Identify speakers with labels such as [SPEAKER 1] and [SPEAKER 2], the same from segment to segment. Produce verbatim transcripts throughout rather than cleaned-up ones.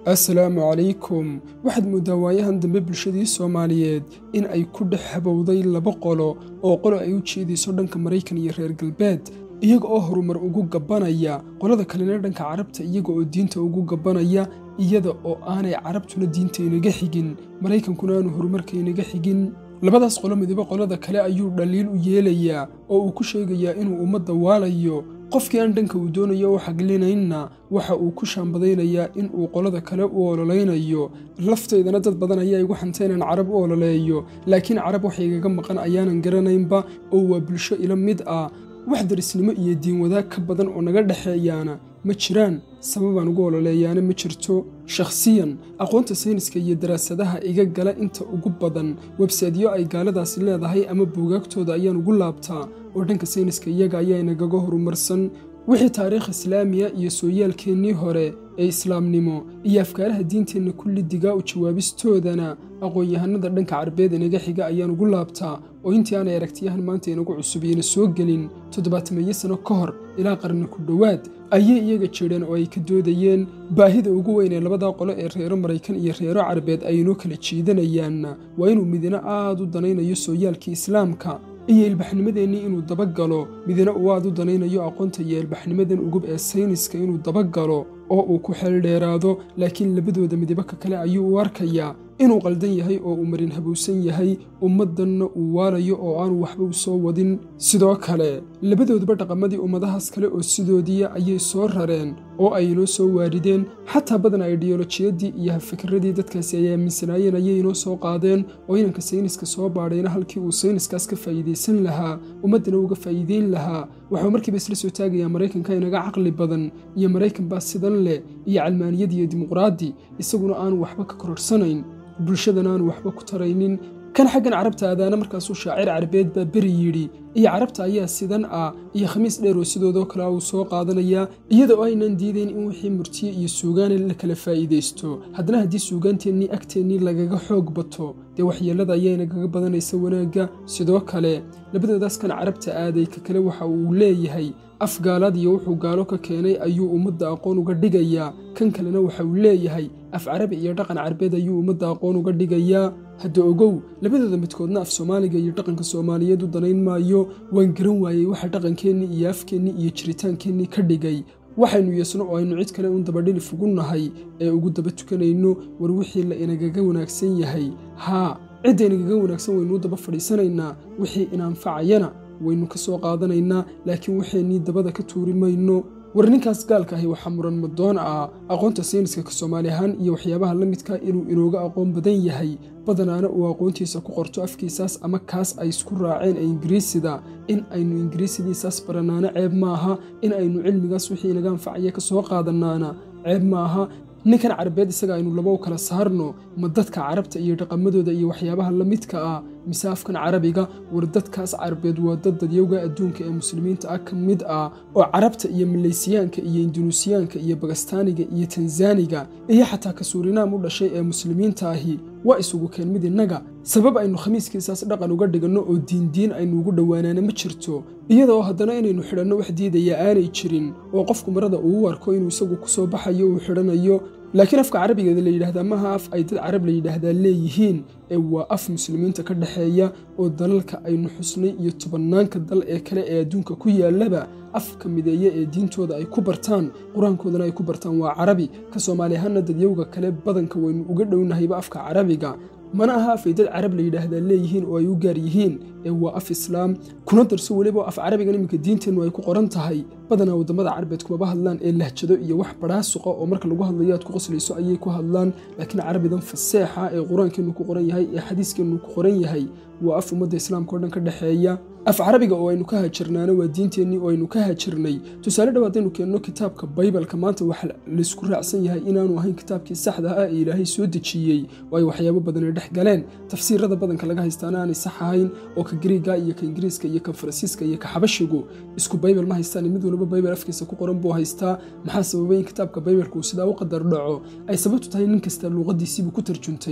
[SPEAKER 1] assalaamu calaykum waxaad moodaa waayahan dambe bulshadii Soomaaliyeed in ay ku dhex habowday laba qolo oo qolo ay u jeedayso dhanka Mareykan iyo reer galbeed iyaga oo horumar ugu gabanaya qolada kalena dhanka Carabta iyaga oo diinta ugu gabanaya iyada oo aanay Carabtuna diinta inaga xigin Mareykankuna aanu horumarka inaga xigin labadaas qolo midba qolada kale ayuu dhaliil u yeelayaa oo uu ku sheegayaa inuu ummadda waalayo qofkii aan dhanka uu doonayo oo xaglinayna waxa uu ku shaambadaynayaa in uu qolada kale u ololeynayo lafteedana dad badan ayaa igu xantay inaan Carab u ololeeyo laakiin Carab wax igaga maqan ayaanan garanaynba oo waa bulsho ila mid ah wax darisnimo iyo diin wadaag ka badan oo naga dhaxeeyana ma jiraan sababaan ugu ololeeyaana ma jirto shakhsiyan aqoonta sayniska iyo daraasadaha iga gala inta ugu badan website-yo ay gaaladaasi leedahay ama buugaagtooda ayaan ugu laabtaa oo dhanka sayniska iyaga ayaa inagaga horumarsan wixii taariikh islaamiya iyo sooyaalkeennii hore ee islaamnimo iyo afkaaraha diinteenna kulli digaa u jawaabistoodana aqoon-yahanada dhanka Carbeed inaga xiga ayaan ugu laabtaa oo intii aanay aragtiyahan maanta inagu cusubiyeen soo gelin toddobaatan sano ka hor ilaa qarni ku dhowaad ayay iyaga jireen oo ay ka doodayeen baahida ugu weyn ee labada qolo ee reero Mareykan iyo reero Carbeed ay inoo kala jiidanayaan waa inuu midna aad u danaynayo sooyaalkii islaamka iyo ilbaxnimadeennii inuu dabagalo midna uu aad u danaynayo aqoonta iyo ilbaxnimadan ugub ee sayniska inuu dabagalo oo uu ku xeel dheeraado laakiin labadooda midba ka kale ayuu u arkayaa inuu qaldan yahay oo uu marin habowsan yahay ummaddanna uu waalayo oo aanu waxba u soo wadin sidoo kale labadooduba dhaqamadii ummadahaas kale oo sidoodiya ayay soo rareen oo ay inoo soo waarideen xataa badan ideolojiyadii iyo fikradii dadkaasi ay aaminsanaayeen ayay inoo soo qaadeen oo inanka sayniska soo baadhayna halkii uu sayniskaas ka faa'iidaysan lahaa ummaddana uga faa'iideyn lahaa waxuu markiiba isla soo taagayaa Mareykanka inaga caqli badan iyo Mareykan baa sidan leh iyo calmaaniyad iyo dimuqraadi isaguna aanu waxba ka kororsanayn bulshadana aanu waxba ku taraynin kan xaggan Carabta aadaana markaasuu shaacir Carbeed baa beri yidhi iyo Carabta ayaa sidan ah iyo khamiis dheer oo sidoodoo kale uu soo qaadanaya iyada oo aynan diidayn in wixii murtiye iyo suugaan la kala faa'iideysto haddana haddii suugaanteennii agteennii lagaga xoog bato dee waxyeelada ayaa inagaga badanaysa wanaagga sidoo kale labadoodaas kan Carabta aaday ka kale waxa uu leeyahay af gaalaad iyo wuxuu gaalo ka keenay ayuu ummadda aqoon uga dhigayaa kan kalena waxa uu leeyahay af Carabi iyo dhaqan Carbeed ayuu ummadda aqoon uga dhigayaa hadda ogow labadooda midkoodna af Soomaaliga iyo dhaqanka Soomaaliyeed u danayn maayo waan garan waayay waxa dhaqankeennii iyo afkeennii iyo jiritaankeenii ka dhigay waxaynu yeesno oo aynu cid kale un daba dhilif ugu nahay ee ugu daba tukanayno war wixii la inagaga wanaagsan yahay haa cidda inagaga wanaagsan waynu daba fadhiisanaynaa wixii inaanfacayana waynu ka soo qaadanaynaa laakiin waxeenii dabada ka tuuri mayno war ninkaas gaalka ahi waxa muran madoon ah aqoonta sayniska ka Soomaali ahaan iyo waxyaabaha la midka inuu inooga aqoon badan yahay badanaana uu aqoontiisa ku qorto afkiisaas ama kaas ay isku raaceen ee Ingiriisida in aynu Ingiriisidiisaas baranaana ceeb maaha in aynu cilmigaas wixii inaga anfacaya ka soo qaadanaana ceeb maaha ninkan Carbeed isaga aynu laba u kala saarno ma dadka Carabta iyo dhaqamadooda iyo waxyaabaha la midka ah misaafkan Carabiga war dadkaas Carbeed waa dad dadyoga adduunka ee muslimiinta ah ka mid ah oo Carabta iyo Maleesiyaanka iyo Indoneesiyaanka iyo Bagastaaniga iyo Tanzaaniga iyo xataa ka Surinam u dhashay ee muslimiinta ahi waa isugu keen mid inaga sabab aynu khamiiskiisaas dhaqan uga dhigano oo diin diin aynu ugu dhawaanaana ma jirto iyadoo haddana inaynu xidhanno wax diidaya aanay jirin oo qofku marada uu arko inuu isagu ku soo baxayo uu xidhanayo laakiin afka Carabiga la yiraahdo maaha af ay dad Carab la yiraahdo leeyihiin ee waa af muslimiinta ka dhaxeeya oo dalalka aynu xusnay iyo tobanaanka dal ee kale ee adduunka ku yaalaba afka mideeya ee diintooda ay ku bartaan quraankoodana ay ku bartaan waa Carabi ka Soomaali ahaan dadyoga kale badanka waynu uga dhownahay afka Carabiga mana aha af ay dad Carab la yiraahdo leeyihiin oo ay u gaar yihiin ee waa af islaam kuna darso waliba af Carabiga nimka diinteenu ay ku qoran tahay badana wadamada Carbeed kuma bahadlaan ee lahjado iyo wax baraasuqa oo marka lagu hadlayo aad ku qoslayso ayay ku hadlaan laakiin Carabidan faseexa ee quraankeenu ku qoran yahay ee xadiiskeenu ku qoran yahay waa af ummadda islaamka oo dhan ka dhaxeeya af Carabiga oo aynu ka hajirnaana waa diinteennii oo aynu ka hajirnay tusaale dhawaadaynu keenno kitaabka Bible-ka maanta waxa la isku raacsan yahay inaanu ahayn kitaabkii saxda ah ee Ilaahay soo dejiyay way waxyaabo badan ee dhex galeen tafsiirada badanka laga haystaana aan sax ahayn oo ka Greek iyo ka Ingiriiska iyo ka Faransiiska iyo ka Xabashigu isku Bible ma haystaan mid walba Bible afkiisa ku qoran buu haystaa maxaa sababay in kitaabka Bible-ku sida u qadar dhaco ay sababtu tahay nin kasta luqadiisa ku tarjuntay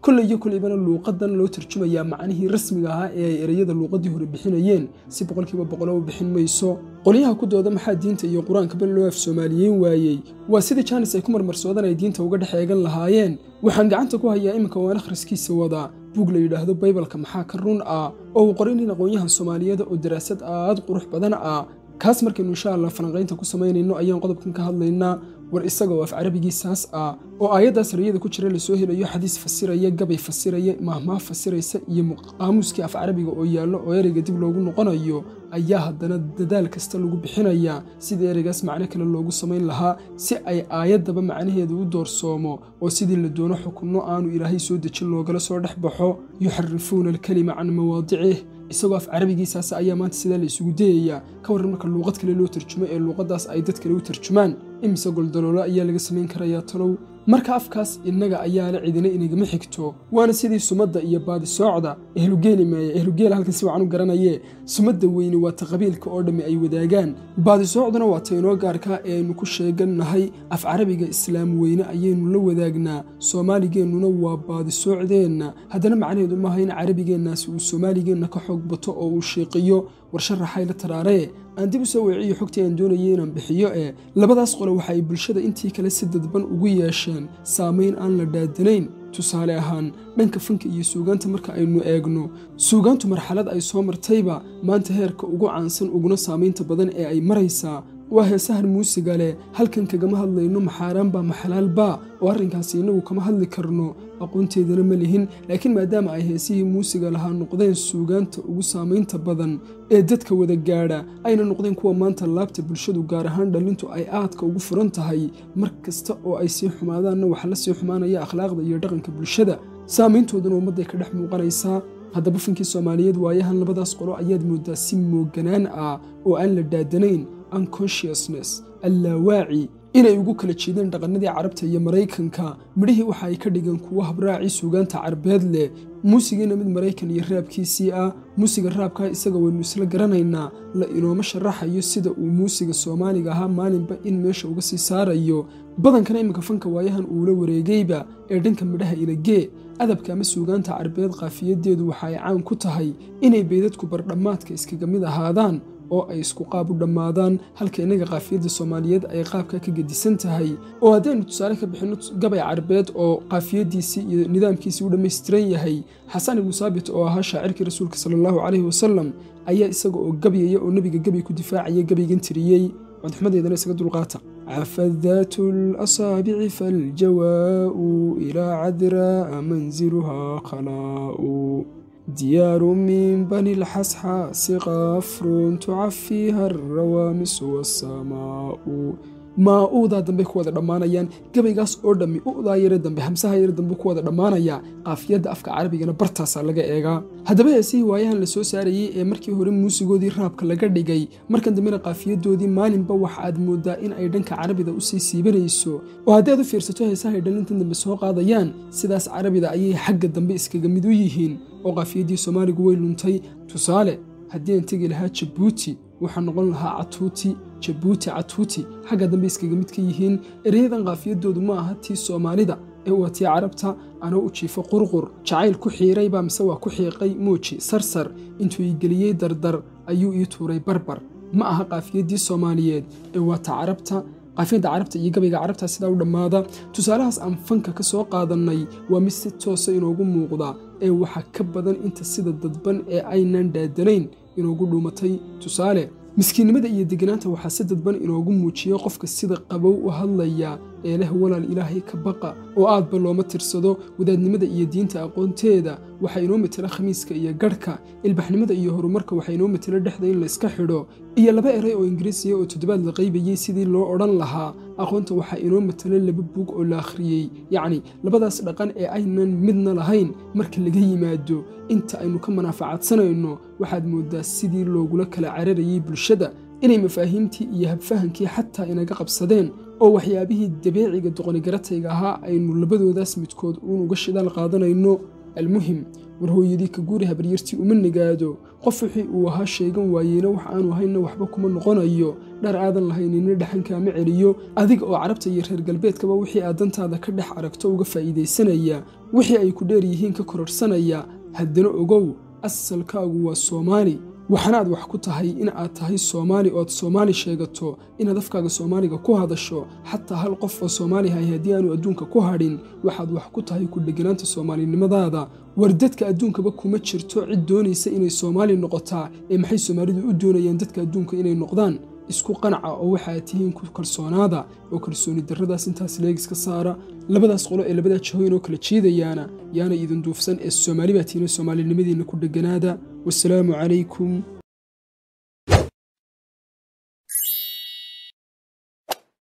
[SPEAKER 1] kullay iyo kullaybana luuqadan loo tarjumayaa macnihii rasmiga ahaa ee ay ereyada luuqadii hore bixinayeen si boqolkiiba boqol u bixin mayso. qolyaha ku dooda maxaa diinta iyo qur-aanka bal loo af Soomaaliyeyn waayey waa sidii Janice ay ku marmarsoodaan ay diinta uga dhex eegan lahaayeen. waxaan gacanta ku hayaa iminka waan akhriskiisa wada buug la yidhaahdo Baybalka maxaa ka run ah oo uu qoray nin aqoonyahan Soomaaliyeed oo daraasad aad qurux badan ah. kaas markaynu insha Allah falanqaynta ku samaynayno ayaan qodobkan ka hadlaynaa. war isaga oo af carabigiisaas ah oo aayadaas riyada ku jira la soo helayo xadiis fasiraya, gabay fasiraya, mahmaah fasiraysa iyo qaamuuskii af carabiga oo yaallo oo ereyga dib loogu noqonayo ayaa haddana dadaal kasta lagu bixinayaa sidii ereygaas macno kale loogu samayn lahaa si ay aayaddaba macnaheedu u doorsoomo oo sidii la doono xukunno aanu ilaahay soo dejin loogala soo dhex baxo. yuxarifuuna alkalima can mawaadicih isagoo af carabigiisaas ayaa maanta sidaa la isugu dayayaa ka warran marka luuqad kale loo tarjumo ee luuqadaas ay dad kale u tarjumaan imise goldaloolo ayaa laga samayn karayaa talow. marka afkaas innaga ayaa la cidina inagama xigto waana sidii sumadda iyo baadi soocda ehlugeeli meeye ehlugeela halkan si wacan u garanayee sumadda weyni waa ta qabiilka oo dhammi ay wadaagaan, baadi soocduna waa ta inoo gaarkaa ee aynu ku sheegannahay af carabiga islaam weyne ayaynu la wadaagnaa, soomaaligeennuna waa baadi soocdeenna. haddana macnaheedu maaha in carabigeennaasi uu soomaaligeenna ka xoog bato oo uu shiiqiyo war sharaxay la taraaree aan dib u soo weeciyo xogtii aan doonayay inaan bixiyo ee labadaas qole waxa ay bulshada intii kale si dadban ugu yeesheen saamayn aan la dhaadanayn. tusaale ahaan dhanka fanka iyo suugaanta marka aynu eegno suugaantu marxalad ay soo martayba maanta heerka ugu caansan uguna saamaynta badan ee ay maraysaa waa heesahan muusiga leh. halkan kagama hadlayno maxaaraanba maxalaalba oo arrinkaasi innagu kama hadli karno aqoonteedana ma lihin, laakiin maadaama ay heesihii muusiga lahaa noqdeen suugaanta ugu saamaynta badan ee dadka wada gaadha ayna noqdeen kuwa maanta laabta bulshadu gaar ahaan dhalintu ay aadka ugu furan tahay mar kasta oo ay sii xumaadaanna waxa la sii xumaanaya akhlaaqda iyo dhaqanka bulshada saameyntoodana ummadday ka dhex muuqanaysaa. haddaba fankii Soomaaliyeed waayahan labadaas qolo ayaad moodaa si mooganaan ah oo aan la dhaadanayn unconsciousness allawaaci inay ugu kala jeedeen dhaqanadii Carabta iyo Mareykanka. midhihii waxa ay ka dhigeen kuwa habraaci suugaanta Carbeed leh, muusigiina mid Mareykan iyo raabkiisii ah. muusiga raabka isaga waynu isla garanaynaa la inooma sharaxayo sida uu muusiga Soomaaliga ahaa maalinba in meesha uga sii saarayo. badankana iminka fanka waayahan uu la wareegayba ee dhanka midhaha inagee adabka ama suugaanta Carbeed qaafiyadeedu waxa ay caan ku tahay inay beedadku bardhamaadka iskaga mid ahaadaan oo ay isku qaab u dhammaadaan halka inaga qaafiyadda Soomaaliyeed ay qaabka ka gedisan tahay. oo haddaynu tusaale ka bixino gabay Carbeed oo qaafiyadiisii iyo nidaamkiisii u dhammaystiran yahay, xasan ibnu saabit oo ahaa shaacirkii rasuulka sallallahu calayhi wasallam ayaa isaga oo gabyaya oo nabiga gabay ku difaacaya gabaygan tiriyey. codxumadeedana isaga dulqaata. عفذات الأصابع فالجواء إلى عذراء منزلها خلاء ديار من بني الحسحاس غفر تعفيها الروامس والسماء. ما أوضا دنبي كوada dhamaanayaan gabaygaas oo dhami udaa yare dambe hamsaha yare dambe kuwada dhamaanaya qaafiyada afka carabigana bartaas laga eegaa. haddaba heesii waayahan la soo saarayay ee markii hore muusigoodii raabka laga dhigay markan dambena qaafiyadoodii maalinba waxa aad moodaa in ay dhanka carabida u sii siibanayso oo haddii aad u fiirsato heesaha dhalintan dambe soo qaadayaan sidaas carabida ayay xagga dambe iskaga mid u yihiin oo qaafiyadii Soomaaligu way luntay. tusaale haddii aan tagi lahaa Djibouti waxa noqon lahaa Catuuti, Djibouti Catuuti xagga dambe iskaga mid ka yihiin. ereyadan qaafiyadoodu ma aha tii Soomaalida ee waa tii Carabta. anoo u jiifo qurqur jacayl ku xiiray baa mise waa ku xiiqay muuji sarsar intuu ii geliyey dardar ayuu ii tuuray barbar. ma aha qaafiyadii Soomaaliyeed ee waa taa Carabta. qaafiyada Carabta iyo gabayga Carabta sida u dhamaada. tusaalahaas aan fanka ka soo qaadanay waa mid si toos ah inoogu muuqda ee waxa ka badan inta sida dadban ee aynan dhaadanayn inoogu dhuumatay. tusaale miskiinimada iyo deganaanta waxaa si dadban inoogu muujiyo qofka sida qabow u hadlaya ee leh walaal ilaahay ka baqa oo aadba looma tirsado. wadaadnimada iyo diinta aqoonteeda waxa inoo matala khamiiska iyo garhka. ilbaxnimada iyo horumarka waxa inoo matala dhexda in la iska xidho iyo laba eray oo Ingiriisiya oo toddobaad la qaybayay sidii loo odhan lahaa. aqoonta waxa inoo matala laba buug oo la akhriyay, yacni labadaas dhaqan ee aynan midna lahayn marka laga yimaado inta aynu ka manaafacaadsanayno waxaad moodaa sidii loogula kala cararayay bulshada inay mafaahiimtii iyo habfahankii xataa inaga qabsadeen oo waxyaabihii dabiiciga doqoni garatayga ahaa aynu labadoodaas midkood uun uga shidaal qaadanayno. almuhim war hooyadii ka guuri habaryartii uma nigaado qof wixii uu ahaa sheegan waayeyna wax aanu hayna waxba kuma noqonayo dhar aadan lahaynina dhaxankaama celiyo adiga oo carabta iyo reer galbeedkaba wixii aad dantaada ka dhex aragto uga faa'iidaysanaya wixii ay ku dheer yihiin ka kororsanaya haddana ogow asalkaagu waa Soomaali waxaanaad wax ku tahay in aad tahay Soomaali oo Soomaali sheegato inaad afkaaga Soomaaliga ku hadasho xataa hal qof oo Soomaali ah haddii aanu adduunka ku hadhin waxaad wax ku tahay ku dheganaanta Soomaalinimadaada war dadka adduunkaba kuma jirto cid doonaysa inay Soomaali noqotaa ee maxay Soomaalidu u doonayaan dadka adduunka inay noqdaan isku qanca oo waxa tihiin ku kalsoonaada oo kalsooni darradaas intaas leegis ka saara labadaas qolo ee labada jahooyin oo kala jeedayaana yaana idin duufsan ee Soomaali baa tiina Soomaalinimadiina ku dheganaada wassalaamu calaykum